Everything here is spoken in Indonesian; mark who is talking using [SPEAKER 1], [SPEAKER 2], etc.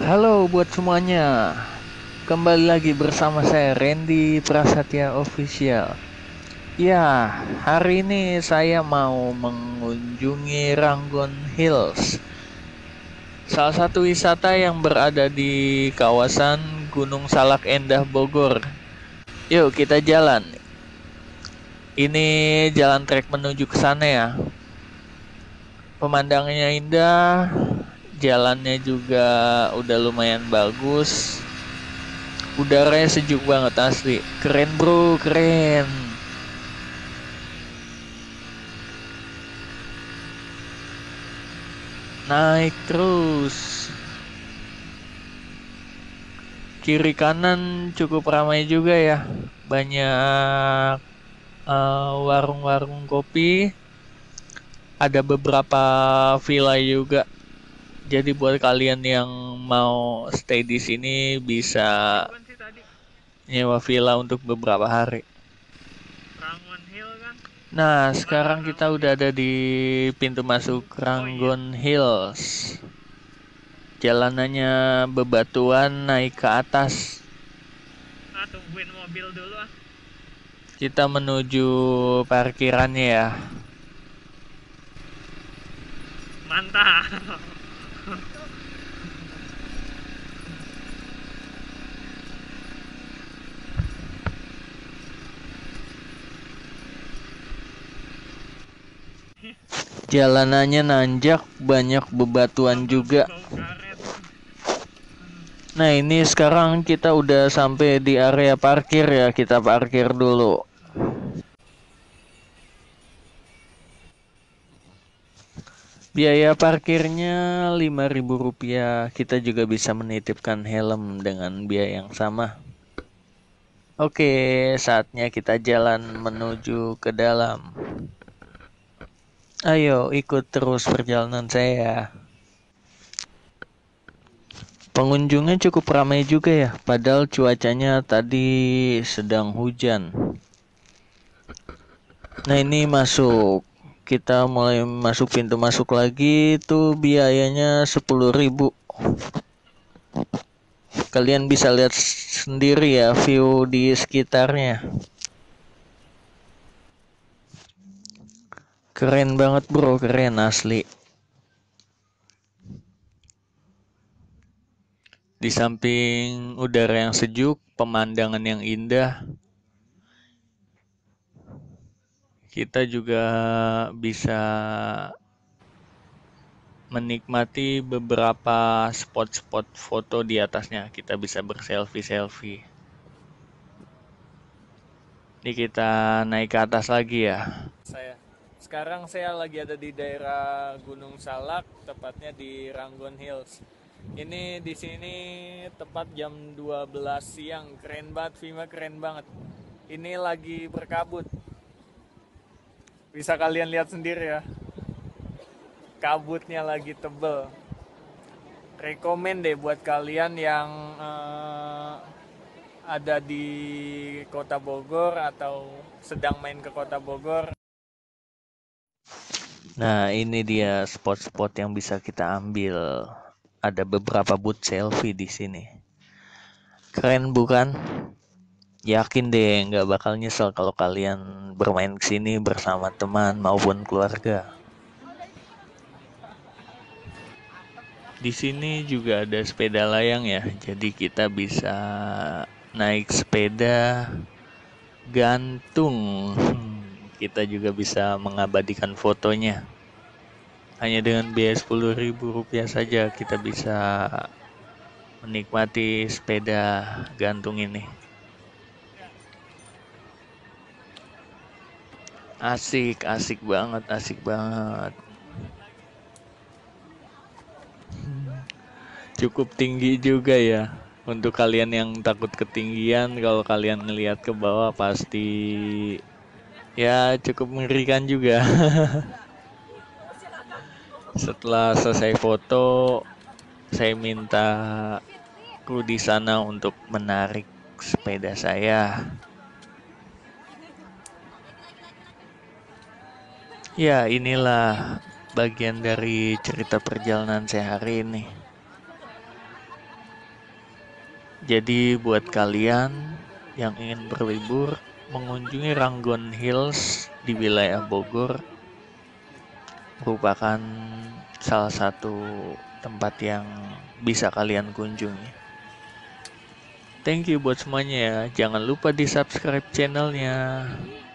[SPEAKER 1] Halo buat semuanya. Kembali lagi bersama saya Randy Prasetya Official. Ya, hari ini saya mau mengunjungi Ranggon Hills. Salah satu wisata yang berada di kawasan Gunung Salak Endah Bogor. Yuk kita jalan. Ini jalan trek menuju ke sana ya. Pemandangannya indah, jalannya juga udah lumayan bagus. Udaranya sejuk banget asli. Keren bro, keren. Naik terus. Kiri kanan cukup ramai juga ya. Banyak warung-warung kopi. Ada beberapa villa juga. Jadi buat kalian yang mau stay di sini bisa nyewa villa untuk beberapa hari. Nah, sekarang kita udah ada di pintu masuk Ranggon Hills. Jalanannya bebatuan naik ke atas.
[SPEAKER 2] Tungguin mobil dulu ah.
[SPEAKER 1] Kita menuju parkirannya ya.
[SPEAKER 2] Mantap.
[SPEAKER 1] Jalanannya nanjak, banyak bebatuan juga. Nah, ini sekarang kita udah sampai di area parkir ya. Kita parkir dulu. Biaya parkirnya Rp5.000. Kita juga bisa menitipkan helm dengan biaya yang sama. Oke, saatnya kita jalan menuju ke dalam. Ayo ikut terus perjalanan saya. Pengunjungnya cukup ramai juga ya, padahal cuacanya tadi sedang hujan. Nah ini masuk. Kita mulai masuk pintu masuk lagi, itu biayanya 10.000. Kalian bisa lihat sendiri ya view di sekitarnya. Keren banget bro, keren asli. Di samping udara yang sejuk, pemandangan yang indah, kita juga bisa menikmati beberapa spot-spot foto di atasnya. Kita bisa berselfie-selfie. Ini kita naik ke atas lagi ya. Sekarang saya lagi ada di daerah Gunung Salak, tepatnya di Ranggon Hills. Ini di sini tepat jam 12 siang. Keren banget, Vima, keren banget. Ini lagi berkabut. Bisa kalian lihat sendiri ya. Kabutnya lagi tebel. Rekomen deh buat kalian yang ada di Kota Bogor atau sedang main ke Kota Bogor. Nah, ini dia spot-spot yang bisa kita ambil. Ada beberapa booth selfie di sini. Keren bukan? Yakin deh nggak bakal nyesel kalau kalian bermain ke sini bersama teman maupun keluarga. Di sini juga ada sepeda layang ya, jadi kita bisa naik sepeda gantung. Kita juga bisa mengabadikan fotonya. Hanya dengan biaya Rp10.000 saja kita bisa menikmati sepeda gantung ini. Asik, asik banget, asik banget. Cukup tinggi juga ya. Untuk kalian yang takut ketinggian, kalau kalian ngelihat ke bawah pasti ya cukup mengerikan juga. Setelah selesai foto, saya minta kru di sana untuk menarik sepeda saya. Ya, inilah bagian dari cerita perjalanan saya hari ini. Jadi buat kalian yang ingin berlibur mengunjungi Ranggon Hills di wilayah Bogor merupakan salah satu tempat yang bisa kalian kunjungi. Thank you buat semuanya ya. Jangan lupa di subscribe channelnya.